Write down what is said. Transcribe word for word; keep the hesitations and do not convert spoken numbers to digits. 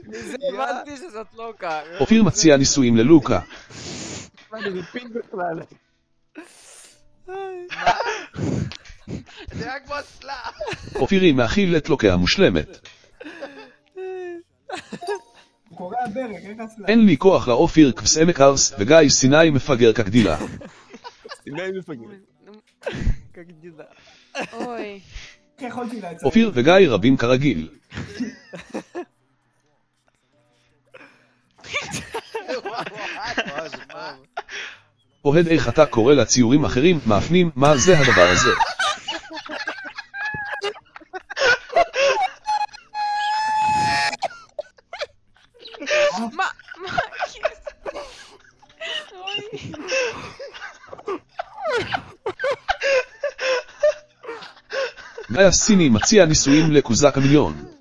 זה הבנתי שזאת לוקה. אופיר מציע נישואים ללוקה. מה זה פינג בכלל? זה היה כמו אסלה. אופירי מאכיל את לוקה המושלמת. הוא קורא הברך, איך אסלה? אין לי כוח לאופיר כבסעמק ארס וגיא סיני מפגר כגדילה. סיני מפגר. כגדילה. אוי. איך יכולתי להצליח? אופיר וגיא רבים כרגיל. אוהד איך אתה קורא לציורים אחרים מאפנים מה זה הדבר הזה. מה? מה? אוי. גיא סיני מציע נישואים לקוזק המיליון.